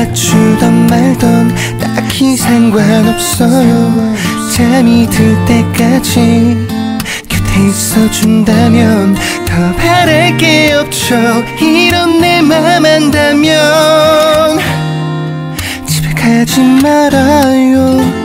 맞추던 말던 딱히 상관없어요. 잠이 들 때까지 곁에 있어준다면 더 바랄 게 없죠. 이런 내 맘 안다면 집에 가지 말아요.